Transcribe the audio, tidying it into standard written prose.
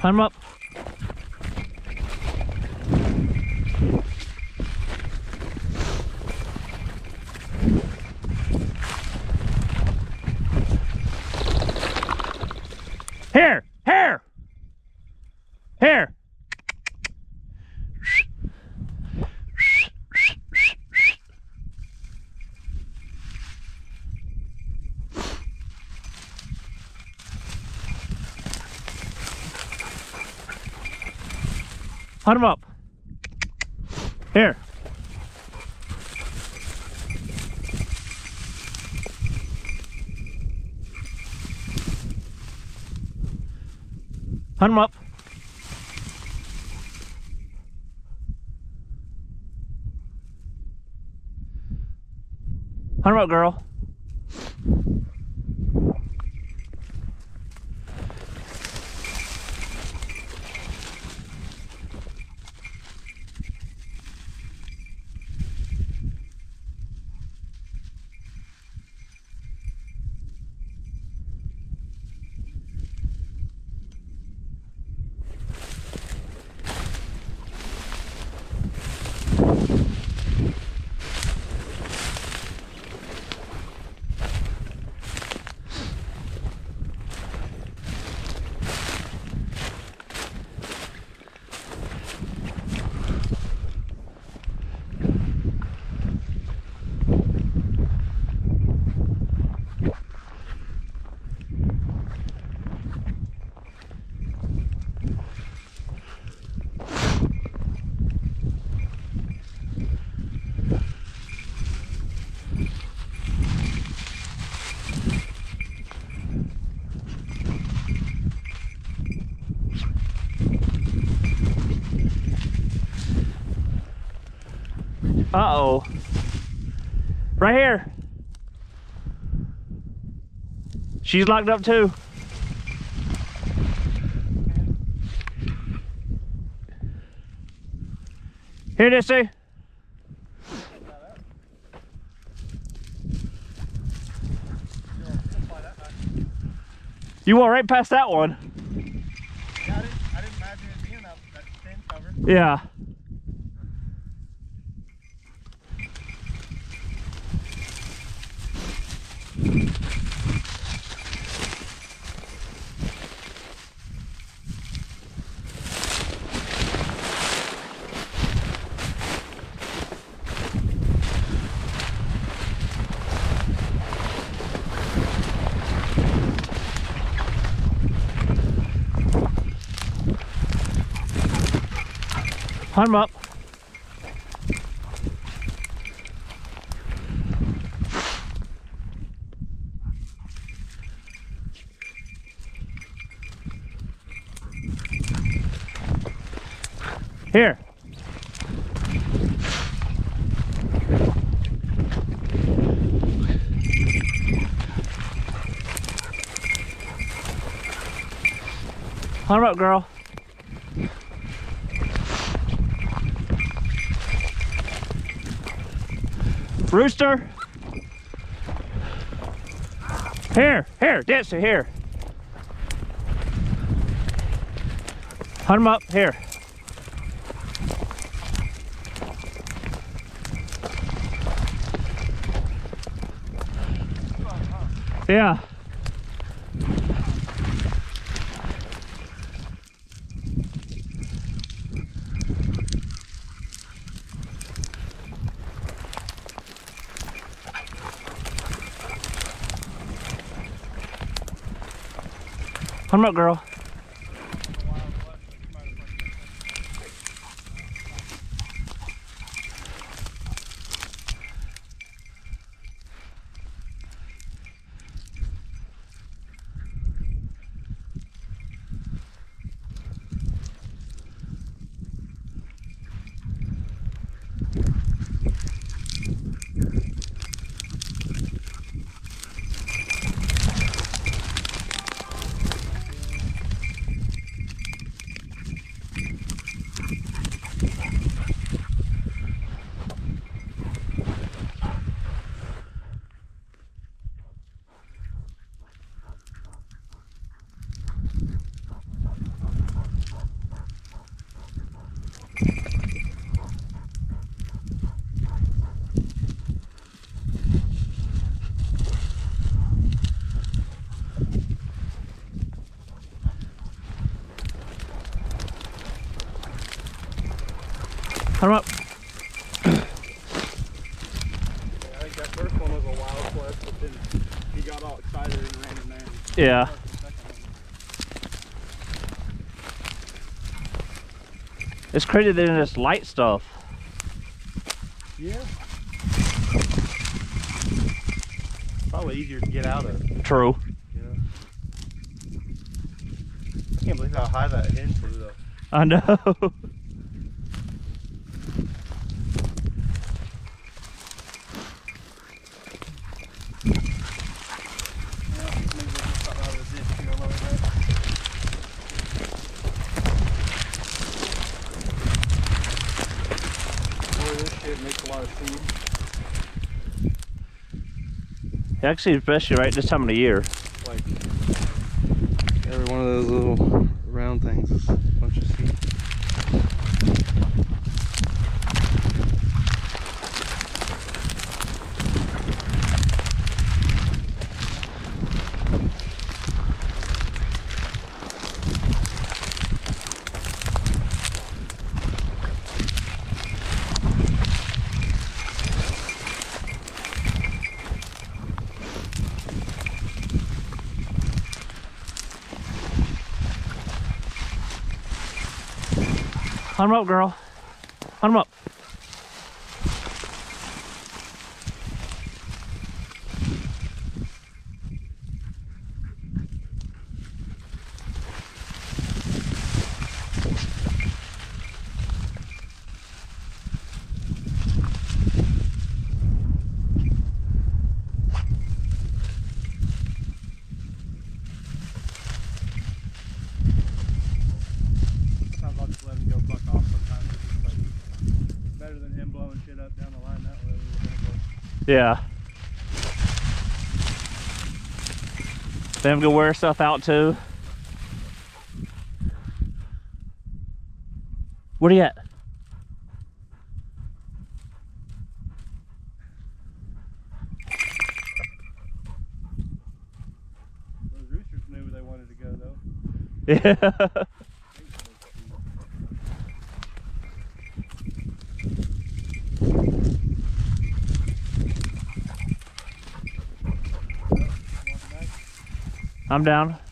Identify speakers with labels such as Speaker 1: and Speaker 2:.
Speaker 1: Hunt him up. Here! Here! Here! Hunt him up. Here. Hunt him up. Hunt him up, girl. Uh-oh. Right here. She's locked up too. Here, Dixie. You walk right past that one.
Speaker 2: Yeah, I didn't imagine it being that thin cover.
Speaker 1: Yeah. Hunt him up. Here. Hunt him up, girl. Rooster. Here, Dixie, here. Hunt him up, here. Yeah. Hunt him up, girl. Hunt him up.
Speaker 2: I think that first one was a wild flush, but then he got all excited and ran in there.
Speaker 1: Yeah. It's crazy that in this light stuff.
Speaker 2: Yeah. Probably easier to get out of.
Speaker 1: True.
Speaker 2: Yeah. I can't believe how high that hen flew though.
Speaker 1: I know.
Speaker 2: It makes a lot of seed.
Speaker 1: Actually, especially right this time of the year.
Speaker 2: Like every one of those little round things is a bunch of seed.
Speaker 1: Hunt him up, girl. Hunt him up.
Speaker 2: I'll just let him go buck off sometimes. It's like better than him blowing shit up down the line that way. We're gonna go.
Speaker 1: Yeah. Them go wear stuff out too. What are you at?
Speaker 2: Those roosters knew where they wanted to go though.
Speaker 1: Yeah. I'm down.